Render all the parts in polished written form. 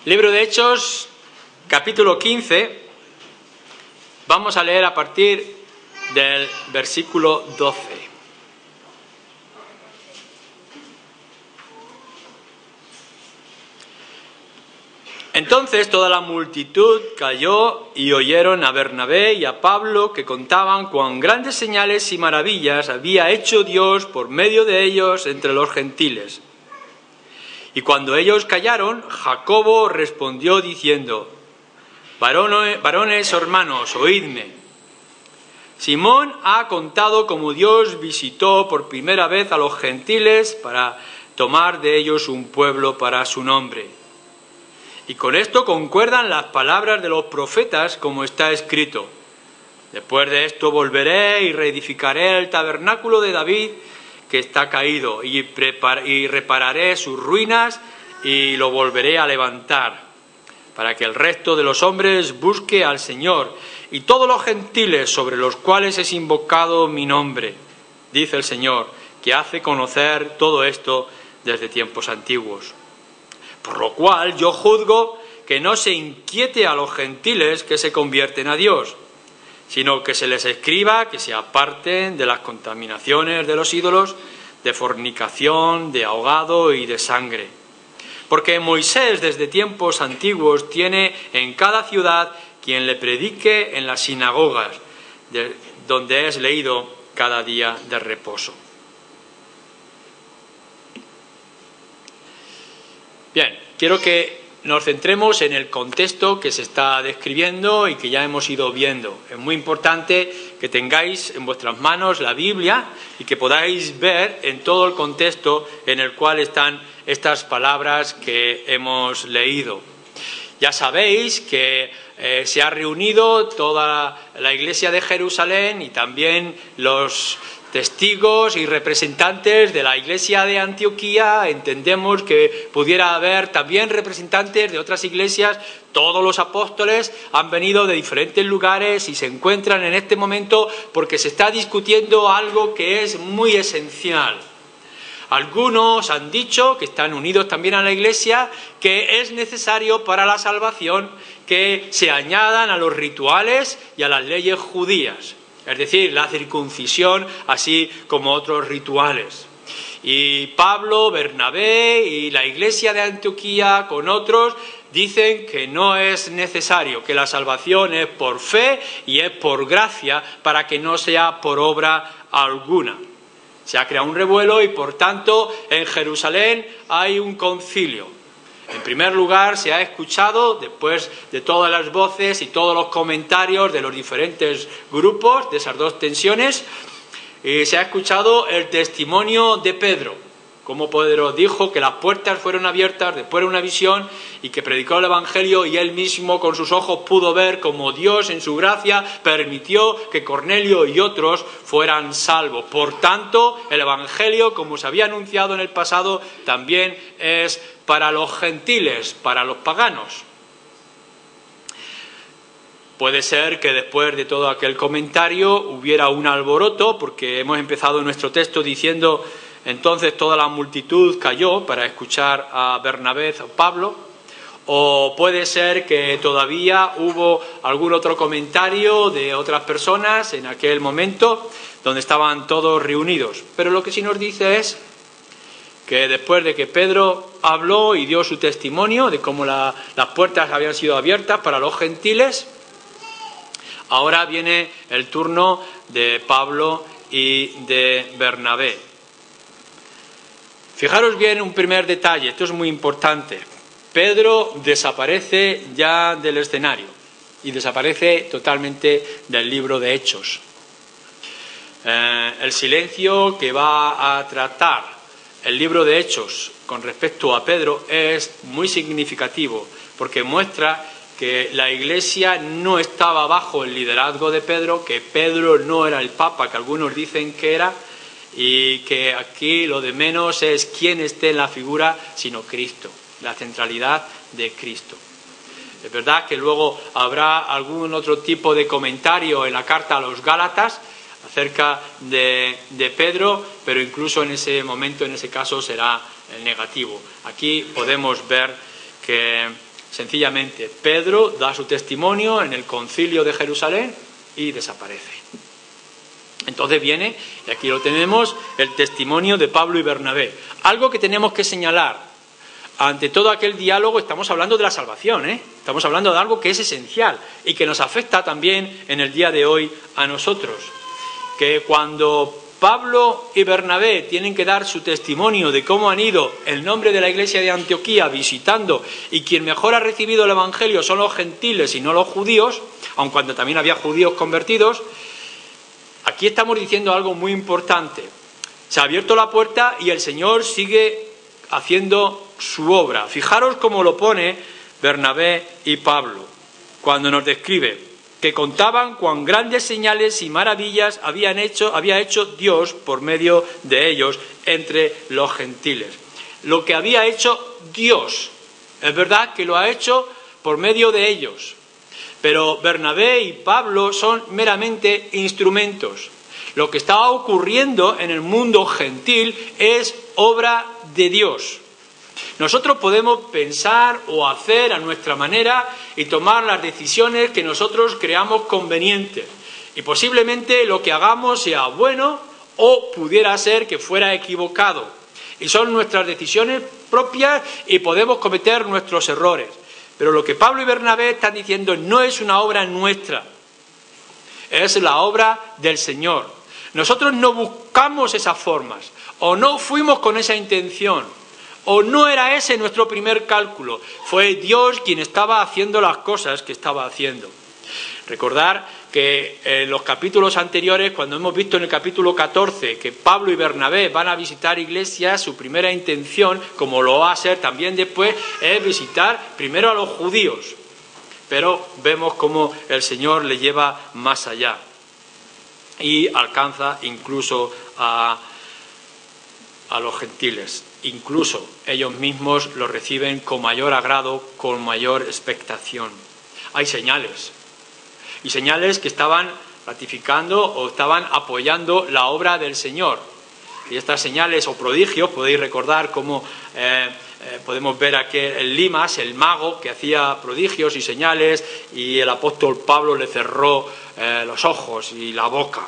Libro de Hechos, capítulo 15, vamos a leer a partir del versículo 12. Entonces toda la multitud cayó y oyeron a Bernabé y a Pablo que contaban cuán grandes señales y maravillas había hecho Dios por medio de ellos entre los gentiles. Y cuando ellos callaron, Jacobo respondió diciendo: varones hermanos, oídme. Simón ha contado cómo Dios visitó por primera vez a los gentiles para tomar de ellos un pueblo para su nombre. Y con esto concuerdan las palabras de los profetas, como está escrito: después de esto volveré y reedificaré el tabernáculo de David que está caído, y repararé sus ruinas y lo volveré a levantar, para que el resto de los hombres busque al Señor y todos los gentiles sobre los cuales es invocado mi nombre, dice el Señor, que hace conocer todo esto desde tiempos antiguos. Por lo cual yo juzgo que no se inquiete a los gentiles que se convierten a Dios, sino que se les escriba que se aparten de las contaminaciones de los ídolos, de fornicación, de ahogado y de sangre. Porque Moisés desde tiempos antiguos tiene en cada ciudad quien le predique en las sinagogas, donde es leído cada día de reposo. Bien, quiero que nos centremos en el contexto que se está describiendo y que ya hemos ido viendo. Es muy importante que tengáis en vuestras manos la Biblia y que podáis ver en todo el contexto en el cual están estas palabras que hemos leído. Ya sabéis que se ha reunido toda la Iglesia de Jerusalén y también los testigos y representantes de la Iglesia de Antioquía. Entendemos que pudiera haber también representantes de otras iglesias. Todos los apóstoles han venido de diferentes lugares y se encuentran en este momento porque se está discutiendo algo que es muy esencial. Algunos han dicho, que están unidos también a la Iglesia, que es necesario para la salvación que se añadan a los rituales y a las leyes judías. Es decir, la circuncisión, así como otros rituales. Y Pablo, Bernabé y la Iglesia de Antioquía, con otros, dicen que no es necesario, que la salvación es por fe y es por gracia, para que no sea por obra alguna. Se ha creado un revuelo y, por tanto, en Jerusalén hay un concilio. En primer lugar, se ha escuchado, después de todas las voces y todos los comentarios de los diferentes grupos, de esas dos tensiones, se ha escuchado el testimonio de Pedro. Como Pedro dijo que las puertas fueron abiertas después de una visión y que predicó el Evangelio, y él mismo con sus ojos pudo ver cómo Dios en su gracia permitió que Cornelio y otros fueran salvos. Por tanto, el Evangelio, como se había anunciado en el pasado, también es para los gentiles, para los paganos. Puede ser que después de todo aquel comentario hubiera un alboroto, porque hemos empezado nuestro texto diciendo: entonces toda la multitud cayó para escuchar a Bernabé o Pablo. O puede ser que todavía hubo algún otro comentario de otras personas en aquel momento donde estaban todos reunidos. Pero lo que sí nos dice es que después de que Pedro habló y dio su testimonio de cómo las puertas habían sido abiertas para los gentiles, ahora viene el turno de Pablo y de Bernabé. Fijaros bien un primer detalle, esto es muy importante. Pedro desaparece ya del escenario y desaparece totalmente del libro de Hechos. El silencio que va a tratar el libro de Hechos con respecto a Pedro es muy significativo, porque muestra que la Iglesia no estaba bajo el liderazgo de Pedro, que Pedro no era el Papa que algunos dicen que era, y que aquí lo de menos es quién esté en la figura, sino Cristo, la centralidad de Cristo. Es verdad que luego habrá algún otro tipo de comentario en la carta a los Gálatas acerca de Pedro, pero incluso en ese momento, en ese caso, será el negativo. Aquí podemos ver que Sencillamente, Pedro da su testimonio en el concilio de Jerusalén y desaparece. Entonces viene, y aquí lo tenemos, el testimonio de Pablo y Bernabé. Algo que tenemos que señalar. Ante todo aquel diálogo estamos hablando de la salvación, Estamos hablando de algo que es esencial y que nos afecta también en el día de hoy a nosotros. Que cuando Pablo y Bernabé tienen que dar su testimonio de cómo han ido en nombre de la iglesia de Antioquía visitando, y quien mejor ha recibido el evangelio son los gentiles y no los judíos, aun cuando también había judíos convertidos, aquí estamos diciendo algo muy importante. Se ha abierto la puerta y el Señor sigue haciendo su obra. Fijaros cómo lo pone Bernabé y Pablo cuando nos describe que contaban cuán grandes señales y maravillas había hecho Dios por medio de ellos entre los gentiles. Lo que había hecho Dios, es verdad que lo ha hecho por medio de ellos, pero Bernabé y Pablo son meramente instrumentos. Lo que estaba ocurriendo en el mundo gentil es obra de Dios. Nosotros podemos pensar o hacer a nuestra manera y tomar las decisiones que nosotros creamos convenientes. Y posiblemente lo que hagamos sea bueno o pudiera ser que fuera equivocado. Y son nuestras decisiones propias y podemos cometer nuestros errores. Pero lo que Pablo y Bernabé están diciendo no es una obra nuestra, es la obra del Señor. Nosotros no buscamos esas formas o no fuimos con esa intención. O no era ese nuestro primer cálculo, fue Dios quien estaba haciendo las cosas que estaba haciendo. Recordar que en los capítulos anteriores, cuando hemos visto en el capítulo 14 que Pablo y Bernabé van a visitar iglesias, su primera intención, como lo va a ser también después, es visitar primero a los judíos. Pero vemos cómo el Señor le lleva más allá y alcanza incluso a los gentiles. Incluso ellos mismos lo reciben con mayor agrado, con mayor expectación. Hay señales, y señales que estaban ratificando o estaban apoyando la obra del Señor. Y estas señales o prodigios, podéis recordar cómo podemos ver aquí en Limas, el mago que hacía prodigios y señales, y el apóstol Pablo le cerró los ojos y la boca.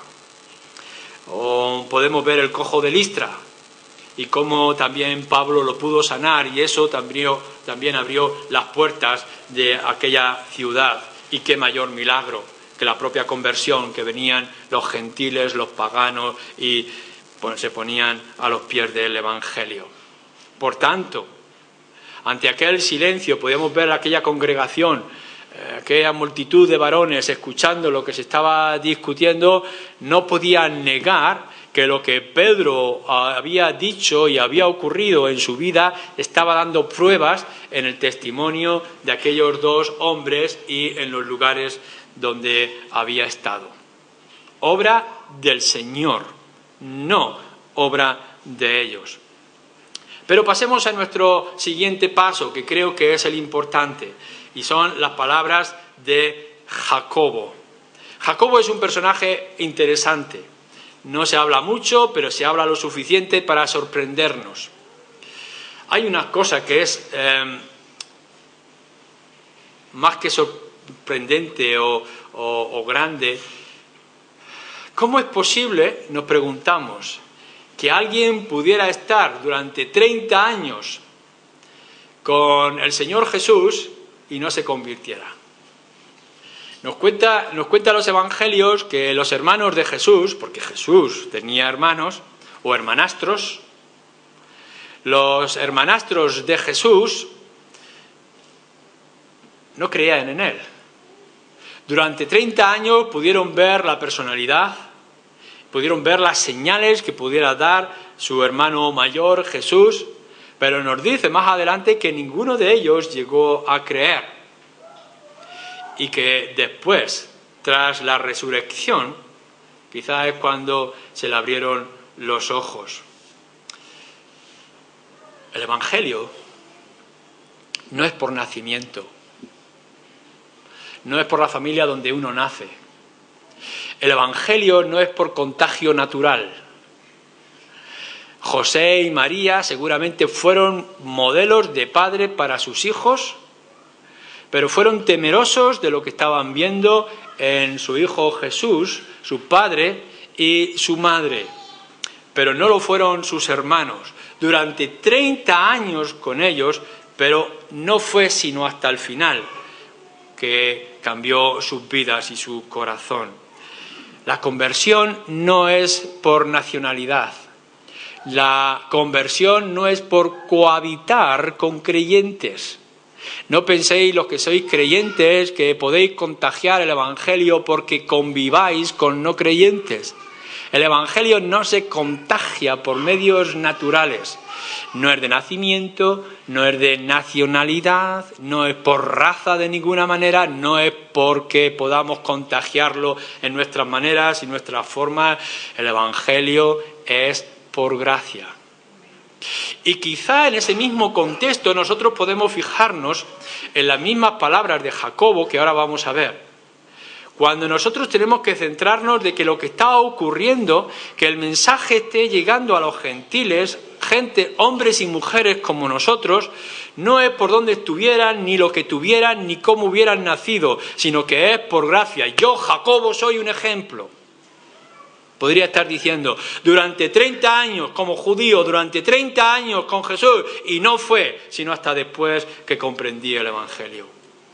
O podemos ver el cojo de Listra, y cómo también Pablo lo pudo sanar, y eso también abrió las puertas de aquella ciudad. Y qué mayor milagro que la propia conversión, que venían los gentiles, los paganos, y se ponían a los pies del Evangelio. Por tanto, ante aquel silencio podíamos ver aquella congregación, aquella multitud de varones escuchando lo que se estaba discutiendo, no podían negar que lo que Pedro había dicho y había ocurrido en su vida estaba dando pruebas en el testimonio de aquellos dos hombres y en los lugares donde había estado. Obra del Señor, no obra de ellos. Pero pasemos a nuestro siguiente paso, que creo que es el importante, y son las palabras de Jacobo. Jacobo es un personaje interesante. No se habla mucho, pero se habla lo suficiente para sorprendernos. Hay una cosa que es más que sorprendente o grande. ¿Cómo es posible, nos preguntamos, que alguien pudiera estar durante 30 años con el Señor Jesús y no se convirtiera? Nos cuenta los evangelios que los hermanos de Jesús, porque Jesús tenía hermanos o hermanastros, los hermanastros de Jesús no creían en él. Durante 30 años pudieron ver la personalidad, pudieron ver las señales que pudiera dar su hermano mayor Jesús, pero nos dice más adelante que ninguno de ellos llegó a creer. Y que después, tras la resurrección, quizás es cuando se le abrieron los ojos. El Evangelio no es por nacimiento, no es por la familia donde uno nace. El Evangelio no es por contagio natural. José y María seguramente fueron modelos de padre para sus hijos, pero fueron temerosos de lo que estaban viendo en su hijo Jesús, su padre y su madre. Pero no lo fueron sus hermanos. Durante 30 años con ellos, pero no fue sino hasta el final que cambió sus vidas y su corazón. La conversión no es por nacionalidad. La conversión no es por cohabitar con creyentes. No penséis, los que sois creyentes, que podéis contagiar el Evangelio porque conviváis con no creyentes. El Evangelio no se contagia por medios naturales. No es de nacimiento, no es de nacionalidad, no es por raza de ninguna manera, no es porque podamos contagiarlo en nuestras maneras y nuestras formas. El Evangelio es por gracia. Y quizá en ese mismo contexto nosotros podemos fijarnos en las mismas palabras de Jacobo que ahora vamos a ver. Cuando nosotros tenemos que centrarnos de que lo que está ocurriendo, que el mensaje esté llegando a los gentiles, gente, hombres y mujeres como nosotros, no es por dónde estuvieran, ni lo que tuvieran, ni cómo hubieran nacido, sino que es por gracia. Yo, Jacobo, soy un ejemplo. Podría estar diciendo, durante 30 años como judío, durante 30 años con Jesús, y no fue sino hasta después que comprendí el Evangelio.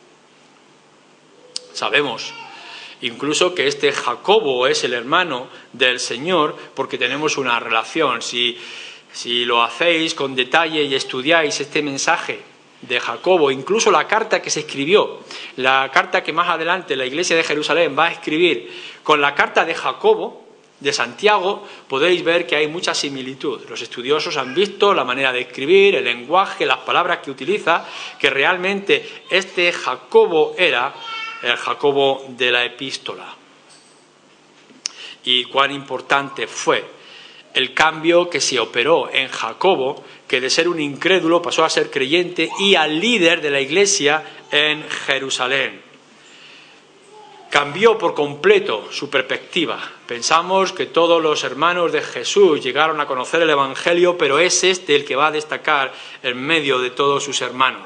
Sabemos incluso que este Jacobo es el hermano del Señor porque tenemos una relación. Si lo hacéis con detalle y estudiáis este mensaje de Jacobo, incluso la carta que se escribió, la carta que más adelante la Iglesia de Jerusalén va a escribir con la carta de Jacobo, de Santiago, podéis ver que hay mucha similitud. Los estudiosos han visto la manera de escribir, el lenguaje, las palabras que utiliza, que realmente este Jacobo era el Jacobo de la epístola. Y cuán importante fue el cambio que se operó en Jacobo, que de ser un incrédulo pasó a ser creyente y al líder de la Iglesia en Jerusalén. Cambió por completo su perspectiva. Pensamos que todos los hermanos de Jesús llegaron a conocer el Evangelio, pero es este el que va a destacar en medio de todos sus hermanos.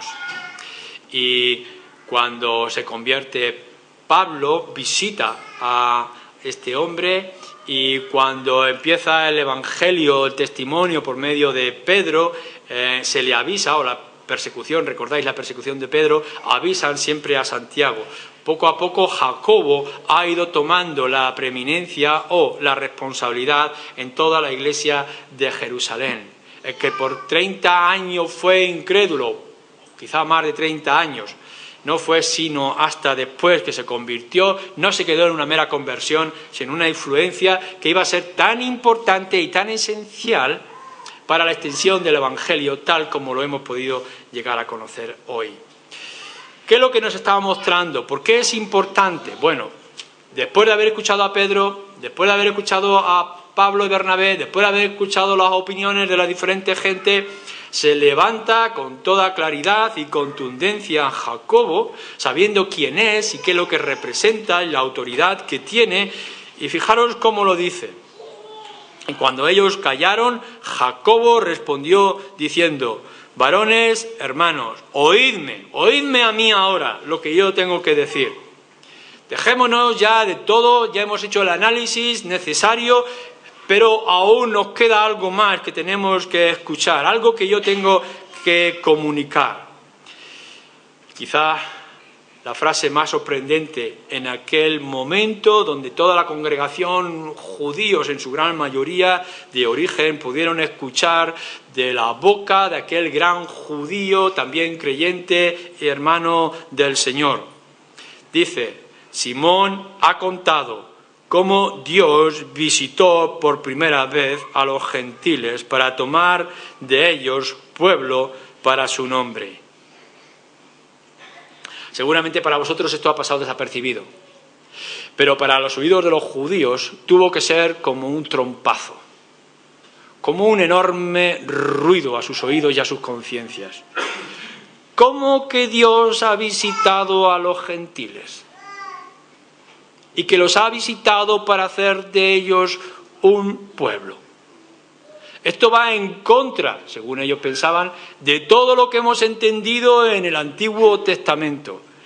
Y cuando se convierte Pablo, visita a este hombre, y cuando empieza el Evangelio, el testimonio por medio de Pedro, se le avisa, o la persecución, recordáis la persecución de Pedro, avisan siempre a Santiago. Poco a poco Jacobo ha ido tomando la preeminencia o la responsabilidad en toda la iglesia de Jerusalén. El que por 30 años fue incrédulo, quizá más de 30 años, no fue sino hasta después que se convirtió, no se quedó en una mera conversión, sino en una influencia que iba a ser tan importante y tan esencial para la extensión del Evangelio, tal como lo hemos podido llegar a conocer hoy. ¿Qué es lo que nos estaba mostrando? ¿Por qué es importante? Bueno, después de haber escuchado a Pedro, después de haber escuchado a Pablo y Bernabé, después de haber escuchado las opiniones de la diferente gente, se levanta con toda claridad y contundencia Jacobo, sabiendo quién es y qué es lo que representa y la autoridad que tiene, y fijaros cómo lo dice. Y cuando ellos callaron, Jacobo respondió diciendo: varones, hermanos, oídme a mí ahora lo que yo tengo que decir. Dejémonos ya de todo, ya hemos hecho el análisis necesario, pero aún nos queda algo más que tenemos que escuchar, algo que yo tengo que comunicar. Quizá la frase más sorprendente en aquel momento, donde toda la congregación, judíos en su gran mayoría de origen, pudieron escuchar de la boca de aquel gran judío, también creyente y hermano del Señor. Dice: Simón ha contado cómo Dios visitó por primera vez a los gentiles para tomar de ellos pueblo para su nombre. Seguramente para vosotros esto ha pasado desapercibido, pero para los oídos de los judíos tuvo que ser como un trompazo, como un enorme ruido a sus oídos y a sus conciencias. ¿Cómo que Dios ha visitado a los gentiles? Y que los ha visitado para hacer de ellos un pueblo. Esto va en contra, según ellos pensaban, de todo lo que hemos entendido en el Antiguo Testamento.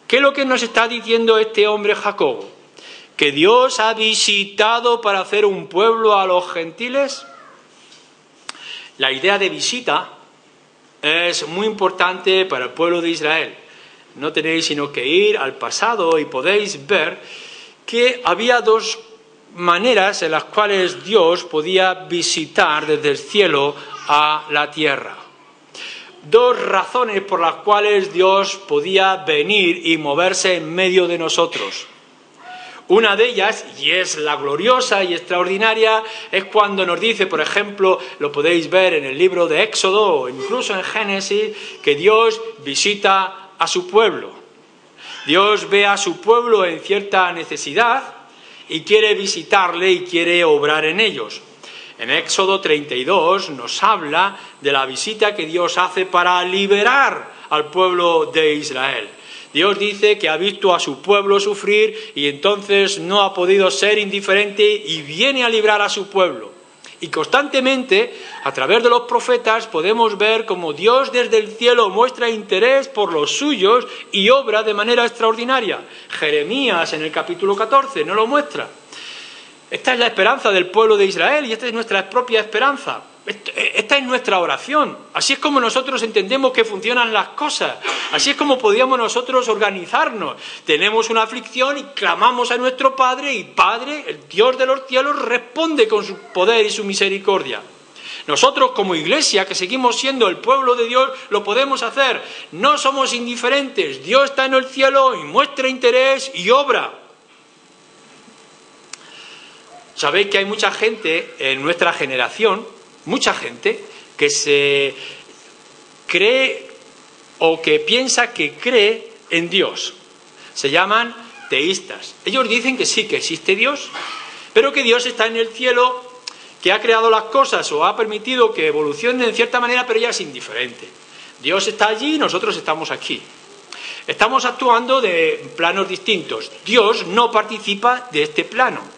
¿Qué es lo que nos está diciendo este hombre Jacobo? ¿Que Dios ha visitado para hacer un pueblo a los gentiles? La idea de visita es muy importante para el pueblo de Israel. No tenéis sino que ir al pasado y podéis ver que había dos maneras en las cuales Dios podía visitar desde el cielo a la tierra. Dos razones por las cuales Dios podía venir y moverse en medio de nosotros. Una de ellas, y es la gloriosa y extraordinaria, es cuando nos dice, por ejemplo, lo podéis ver en el libro de Éxodo o incluso en Génesis, que Dios visita a su pueblo. Dios ve a su pueblo en cierta necesidad y quiere visitarle y quiere obrar en ellos. En Éxodo 32 nos habla de la visita que Dios hace para liberar al pueblo de Israel. Dios dice que ha visto a su pueblo sufrir y entonces no ha podido ser indiferente y viene a librar a su pueblo. Y constantemente, a través de los profetas, podemos ver cómo Dios desde el cielo muestra interés por los suyos y obra de manera extraordinaria. Jeremías en el capítulo 14 no lo muestra. Esta es la esperanza del pueblo de Israel y esta es nuestra propia esperanza. Esta es nuestra oración. Así es como nosotros entendemos que funcionan las cosas. Así es como podíamos nosotros organizarnos. Tenemos una aflicción y clamamos a nuestro Padre y Padre, el Dios de los cielos, responde con su poder y su misericordia. Nosotros como iglesia, que seguimos siendo el pueblo de Dios, lo podemos hacer. No somos indiferentes. Dios está en el cielo y muestra interés y obra. Sabéis que hay mucha gente en nuestra generación, mucha gente, que se cree o que piensa que cree en Dios. Se llaman teístas. Ellos dicen que sí, que existe Dios, pero que Dios está en el cielo, que ha creado las cosas o ha permitido que evolucionen en cierta manera, pero ya es indiferente. Dios está allí y nosotros estamos aquí. Estamos actuando de planos distintos. Dios no participa de este plano.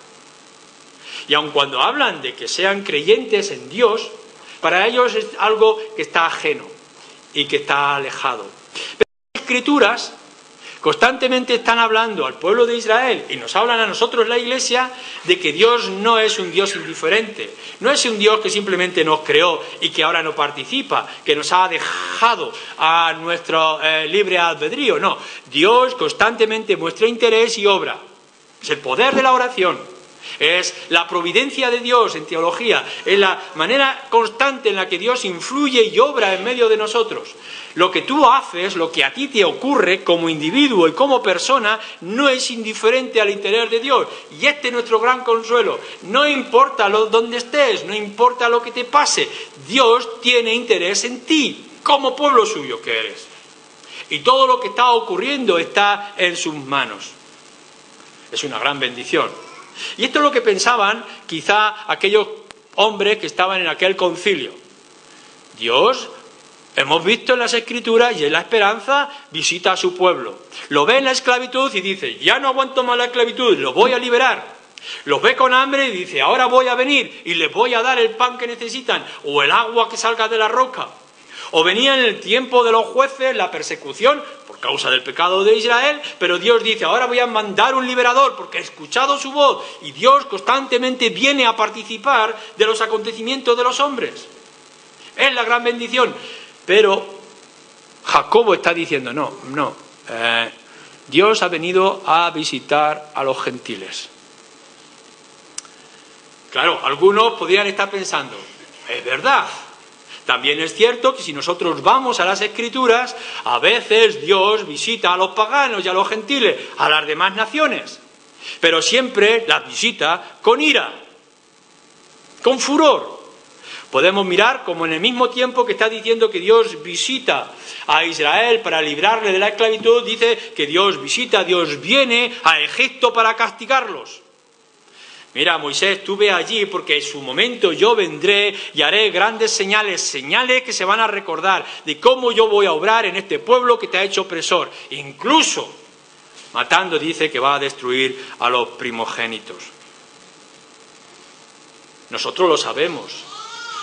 Y aun cuando hablan de que sean creyentes en Dios, para ellos es algo que está ajeno y que está alejado. Pero las Escrituras constantemente están hablando al pueblo de Israel y nos hablan a nosotros, la Iglesia, de que Dios no es un Dios indiferente, no es un Dios que simplemente nos creó y que ahora no participa, que nos ha dejado a nuestro libre albedrío. No, Dios constantemente muestra interés y obra. Es el poder de la oración. Es la providencia de Dios en teología, es la manera constante en la que Dios influye y obra en medio de nosotros. Lo que tú haces, lo que a ti te ocurre como individuo y como persona, no es indiferente al interés de Dios. Y este es nuestro gran consuelo. No importa dónde estés, no importa lo que te pase, Dios tiene interés en ti, como pueblo suyo que eres. Y todo lo que está ocurriendo está en sus manos. Es una gran bendición. Y esto es lo que pensaban quizá aquellos hombres que estaban en aquel concilio. Dios, hemos visto en las Escrituras y en la esperanza, visita a su pueblo. Lo ve en la esclavitud y dice, ya no aguanto más la esclavitud, lo voy a liberar. Los ve con hambre y dice, ahora voy a venir y les voy a dar el pan que necesitan o el agua que salga de la roca. O venía en el tiempo de los jueces la persecución por causa del pecado de Israel, pero Dios dice, ahora voy a mandar un liberador porque he escuchado su voz, y Dios constantemente viene a participar de los acontecimientos de los hombres. Es la gran bendición. Pero Jacobo está diciendo, no, Dios ha venido a visitar a los gentiles. Claro, algunos podrían estar pensando, es verdad. También es cierto que si nosotros vamos a las Escrituras, a veces Dios visita a los paganos y a los gentiles, a las demás naciones, pero siempre las visita con ira, con furor. Podemos mirar como en el mismo tiempo que está diciendo que Dios visita a Israel para librarle de la esclavitud, dice que Dios visita, Dios viene a Egipto para castigarlos. Mira, Moisés, tú ve allí porque en su momento yo vendré y haré grandes señales, señales que se van a recordar de cómo yo voy a obrar en este pueblo que te ha hecho opresor. Incluso, matando, dice que va a destruir a los primogénitos. Nosotros lo sabemos.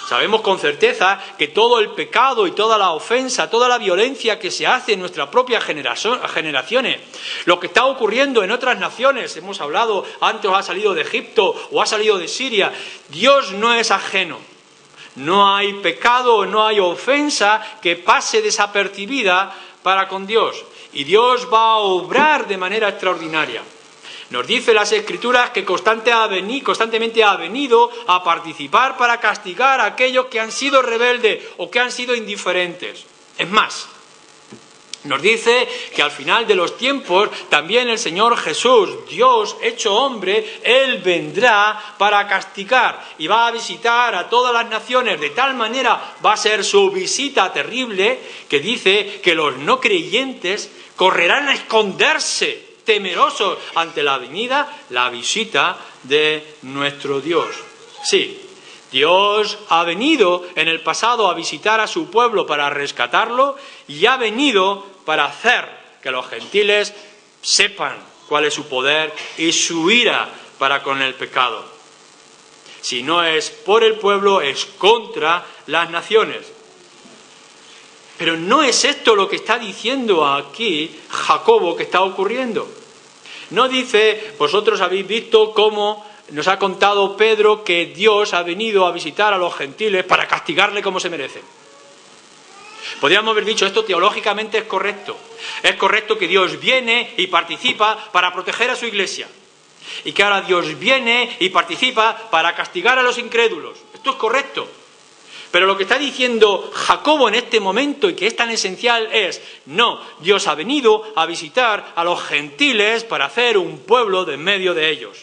Sabemos con certeza que todo el pecado y toda la ofensa, toda la violencia que se hace en nuestras propias generaciones, lo que está ocurriendo en otras naciones, hemos hablado, antes ha salido de Egipto o ha salido de Siria, Dios no es ajeno. No hay pecado, no hay ofensa que pase desapercibida para con Dios. Y Dios va a obrar de manera extraordinaria. Nos dice las Escrituras que constantemente ha venido a participar para castigar a aquellos que han sido rebeldes o que han sido indiferentes. Es más, nos dice que al final de los tiempos también el Señor Jesús, Dios hecho hombre, Él vendrá para castigar y va a visitar a todas las naciones. De tal manera va a ser su visita terrible que dice que los no creyentes correrán a esconderse temerosos ante la visita de nuestro Dios. Sí, Dios ha venido en el pasado a visitar a su pueblo para rescatarlo y ha venido para hacer que los gentiles sepan cuál es su poder y su ira para con el pecado. Si no es por el pueblo, es contra las naciones. Pero no es esto lo que está diciendo aquí Jacobo que está ocurriendo. No dice, vosotros habéis visto cómo nos ha contado Pedro que Dios ha venido a visitar a los gentiles para castigarle como se merecen. Podríamos haber dicho, esto teológicamente es correcto. Es correcto que Dios viene y participa para proteger a su iglesia. Y que ahora Dios viene y participa para castigar a los incrédulos. Esto es correcto. Pero lo que está diciendo Jacobo en este momento y que es tan esencial es, no, Dios ha venido a visitar a los gentiles para hacer un pueblo de en medio de ellos.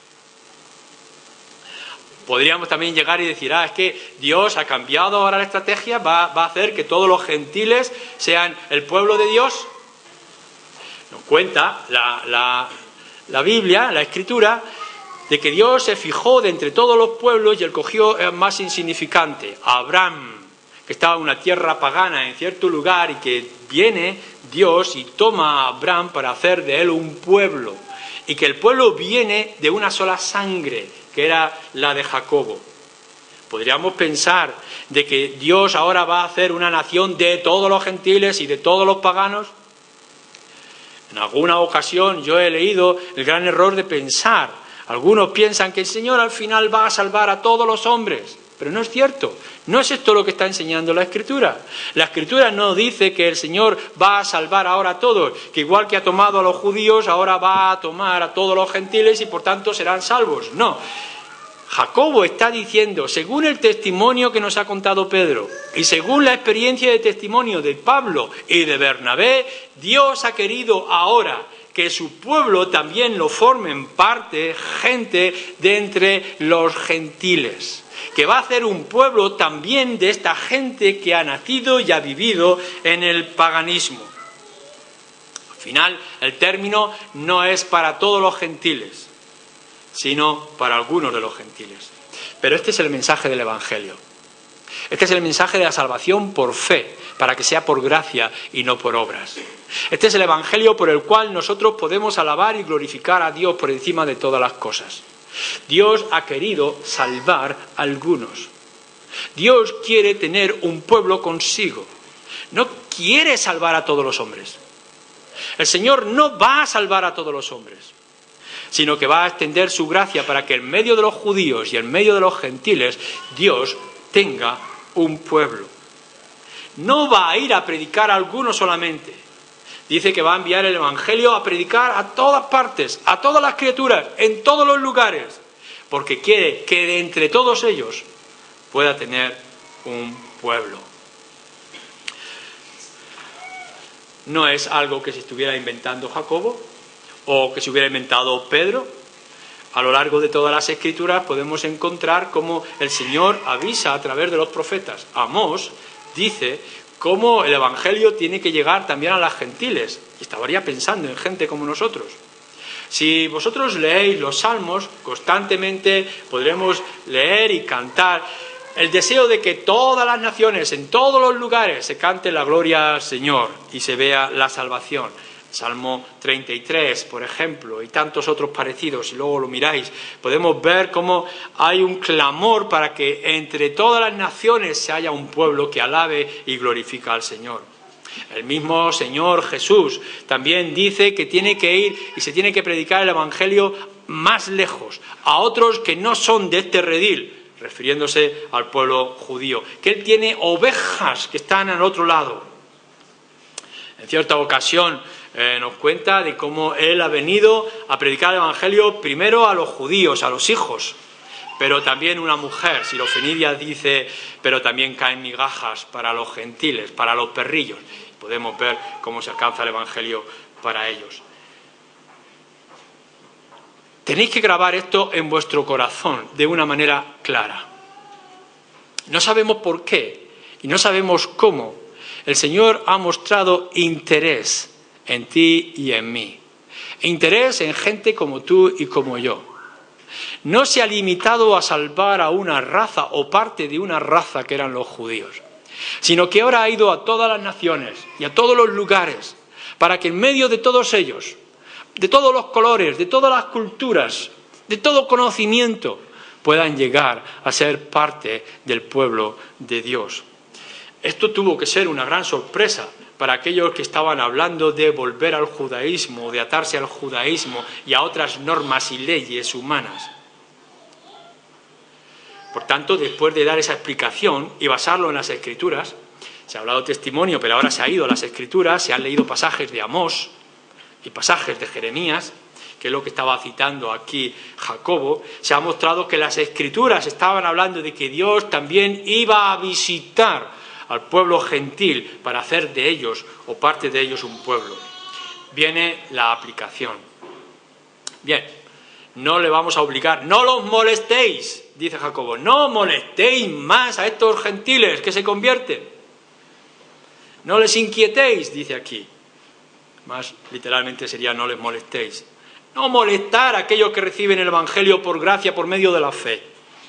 Podríamos también llegar y decir, es que Dios ha cambiado ahora la estrategia, va a hacer que todos los gentiles sean el pueblo de Dios. Nos cuenta la Biblia, la Escritura, de que Dios se fijó de entre todos los pueblos y escogió el más insignificante, a Abraham, que estaba en una tierra pagana en cierto lugar y que viene Dios y toma a Abraham para hacer de él un pueblo. Y que el pueblo viene de una sola sangre, que era la de Jacobo. Podríamos pensar de que Dios ahora va a hacer una nación de todos los gentiles y de todos los paganos. En alguna ocasión yo he leído el gran error de pensar. Algunos piensan que el Señor al final va a salvar a todos los hombres, pero no es cierto. No es esto lo que está enseñando la Escritura. La Escritura no dice que el Señor va a salvar ahora a todos, que igual que ha tomado a los judíos, ahora va a tomar a todos los gentiles y por tanto serán salvos. No. Jacobo está diciendo, según el testimonio que nos ha contado Pedro y según la experiencia de testimonio de Pablo y de Bernabé, Dios ha querido ahora que su pueblo también lo formen parte, gente de entre los gentiles, que va a hacer un pueblo también de esta gente que ha nacido y ha vivido en el paganismo. Al final, el término no es para todos los gentiles, sino para algunos de los gentiles. Pero este es el mensaje del Evangelio. Este es el mensaje de la salvación por fe, para que sea por gracia y no por obras. Este es el Evangelio por el cual nosotros podemos alabar y glorificar a Dios por encima de todas las cosas. Dios ha querido salvar a algunos. Dios quiere tener un pueblo consigo. No quiere salvar a todos los hombres. El Señor no va a salvar a todos los hombres, sino que va a extender su gracia para que en medio de los judíos y en medio de los gentiles Dios tenga un pueblo. No va a ir a predicar a algunos solamente. Dice que va a enviar el Evangelio a predicar a todas partes, a todas las criaturas, en todos los lugares, porque quiere que de entre todos ellos pueda tener un pueblo. No es algo que se estuviera inventando Jacobo o que se hubiera inventado Pedro. A lo largo de todas las Escrituras podemos encontrar cómo el Señor avisa a través de los profetas. Amós dice cómo el Evangelio tiene que llegar también a las gentiles. Y estaría pensando en gente como nosotros. Si vosotros leéis los Salmos, constantemente podremos leer y cantar el deseo de que todas las naciones, en todos los lugares, se cante la gloria al Señor y se vea la salvación. Salmo 33, por ejemplo, y tantos otros parecidos, si luego lo miráis, podemos ver cómo hay un clamor para que entre todas las naciones se haya un pueblo que alabe y glorifica al Señor. El mismo Señor Jesús también dice que tiene que ir y se tiene que predicar el Evangelio más lejos, a otros que no son de este redil, refiriéndose al pueblo judío, que Él tiene ovejas que están al otro lado. En cierta ocasión nos cuenta de cómo Él ha venido a predicar el Evangelio primero a los judíos, a los hijos, pero también una mujer, Sirofenidia, dice, pero también caen migajas para los gentiles, para los perrillos. Podemos ver cómo se alcanza el Evangelio para ellos. Tenéis que grabar esto en vuestro corazón de una manera clara. No sabemos por qué y no sabemos cómo. El Señor ha mostrado interés en ti y en mí. Interés en gente como tú y como yo. No se ha limitado a salvar a una raza o parte de una raza que eran los judíos, sino que ahora ha ido a todas las naciones y a todos los lugares para que en medio de todos ellos, de todos los colores, de todas las culturas, de todo conocimiento, puedan llegar a ser parte del pueblo de Dios. Esto tuvo que ser una gran sorpresa para aquellos que estaban hablando de volver al judaísmo, de atarse al judaísmo y a otras normas y leyes humanas. Por tanto, después de dar esa explicación y basarlo en las Escrituras, se ha hablado testimonio, pero ahora se ha ido a las Escrituras, se han leído pasajes de Amós y pasajes de Jeremías, que es lo que estaba citando aquí Jacobo, se ha mostrado que las Escrituras estaban hablando de que Dios también iba a visitar al pueblo gentil para hacer de ellos o parte de ellos un pueblo. Viene la aplicación. Bien, no le vamos a obligar, no los molestéis, dice Jacobo, no molestéis más a estos gentiles que se convierten. No les inquietéis, dice aquí. Más literalmente sería no les molestéis. No molestar a aquellos que reciben el Evangelio por gracia, por medio de la fe.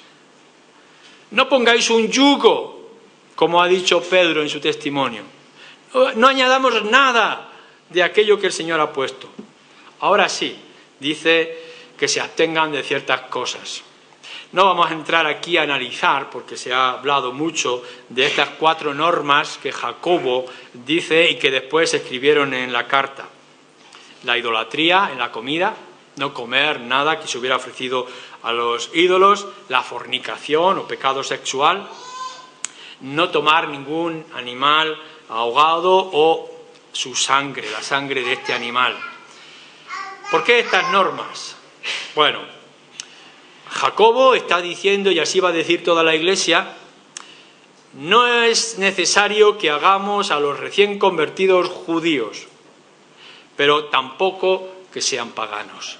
No pongáis un yugo, como ha dicho Pedro en su testimonio. No añadamos nada de aquello que el Señor ha puesto. Ahora sí, dice que se abstengan de ciertas cosas. No vamos a entrar aquí a analizar, porque se ha hablado mucho de estas 4 normas que Jacobo dice y que después se escribieron en la carta. La idolatría en la comida, no comer nada que se hubiera ofrecido a los ídolos, la fornicación o pecado sexual, no tomar ningún animal ahogado o su sangre, la sangre de este animal. ¿Por qué estas normas? Bueno, Jacobo está diciendo, y así va a decir toda la Iglesia, no es necesario que hagamos a los recién convertidos judíos, pero tampoco que sean paganos.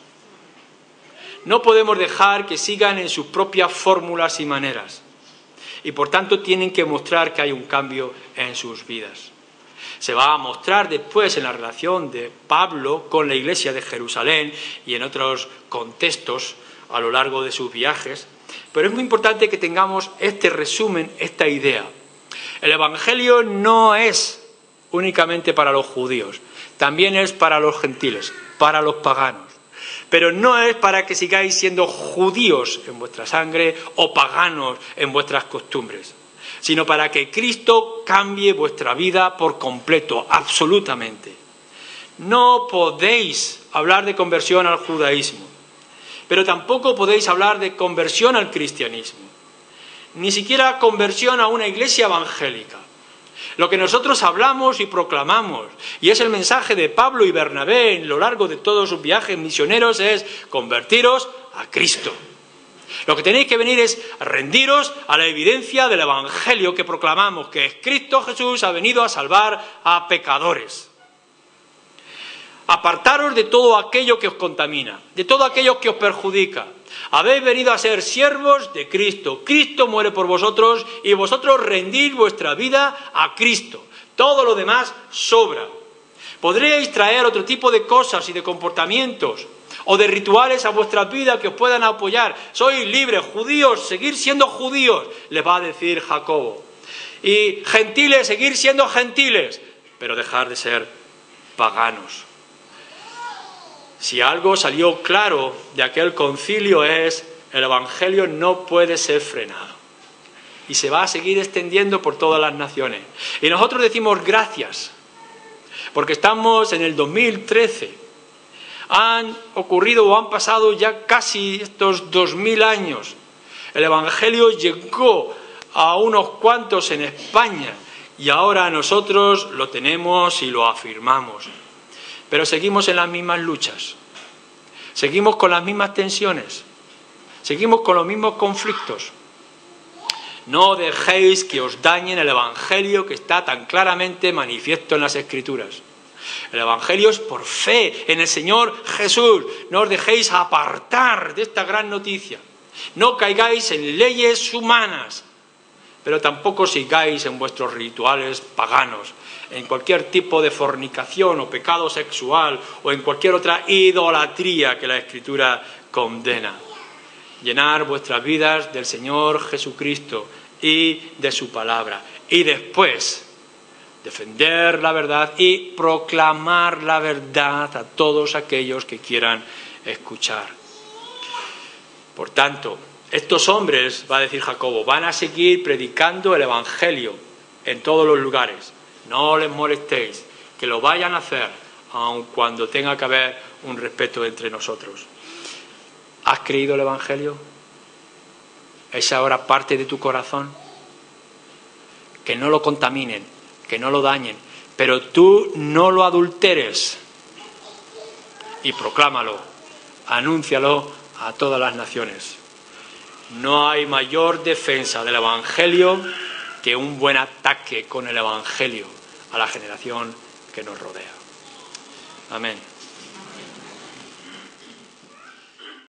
No podemos dejar que sigan en sus propias fórmulas y maneras. Y por tanto tienen que mostrar que hay un cambio en sus vidas. Se va a mostrar después en la relación de Pablo con la iglesia de Jerusalén y en otros contextos a lo largo de sus viajes. Pero es muy importante que tengamos este resumen, esta idea. El Evangelio no es únicamente para los judíos, también es para los gentiles, para los paganos. Pero no es para que sigáis siendo judíos en vuestra sangre o paganos en vuestras costumbres, sino para que Cristo cambie vuestra vida por completo, absolutamente. No podéis hablar de conversión al judaísmo, pero tampoco podéis hablar de conversión al cristianismo, ni siquiera conversión a una iglesia evangélica. Lo que nosotros hablamos y proclamamos, y es el mensaje de Pablo y Bernabé en lo largo de todos sus viajes misioneros, es convertiros a Cristo. Lo que tenéis que venir es rendiros a la evidencia del Evangelio que proclamamos, que es Cristo Jesús ha venido a salvar a pecadores. Apartaros de todo aquello que os contamina, de todo aquello que os perjudica. Habéis venido a ser siervos de Cristo. Cristo muere por vosotros y vosotros rendís vuestra vida a Cristo. Todo lo demás sobra. Podréis traer otro tipo de cosas y de comportamientos o de rituales a vuestra vida que os puedan apoyar. Sois libres, judíos, seguir siendo judíos, les va a decir Jacobo. Y gentiles, seguir siendo gentiles, pero dejar de ser paganos. Si algo salió claro de aquel concilio es: el Evangelio no puede ser frenado y se va a seguir extendiendo por todas las naciones. Y nosotros decimos gracias, porque estamos en el 2013. Han ocurrido o han pasado ya casi estos 2000 años. El Evangelio llegó a unos cuantos en España y ahora nosotros lo tenemos y lo afirmamos. Pero seguimos en las mismas luchas, seguimos con las mismas tensiones, seguimos con los mismos conflictos. No dejéis que os dañen el Evangelio que está tan claramente manifiesto en las Escrituras. El Evangelio es por fe en el Señor Jesús. No os dejéis apartar de esta gran noticia. No caigáis en leyes humanas, pero tampoco sigáis en vuestros rituales paganos, en cualquier tipo de fornicación o pecado sexual o en cualquier otra idolatría que la Escritura condena. Llenar vuestras vidas del Señor Jesucristo y de su palabra. Y después defender la verdad y proclamar la verdad a todos aquellos que quieran escuchar. Por tanto, estos hombres, va a decir Jacobo, van a seguir predicando el Evangelio en todos los lugares. No les molestéis, que lo vayan a hacer, aun cuando tenga que haber un respeto entre nosotros. ¿Has creído el Evangelio? ¿Es ahora parte de tu corazón? Que no lo contaminen, que no lo dañen, pero tú no lo adulteres y proclámalo, anúncialo a todas las naciones. No hay mayor defensa del Evangelio que un buen ataque con el Evangelio a la generación que nos rodea. Amén.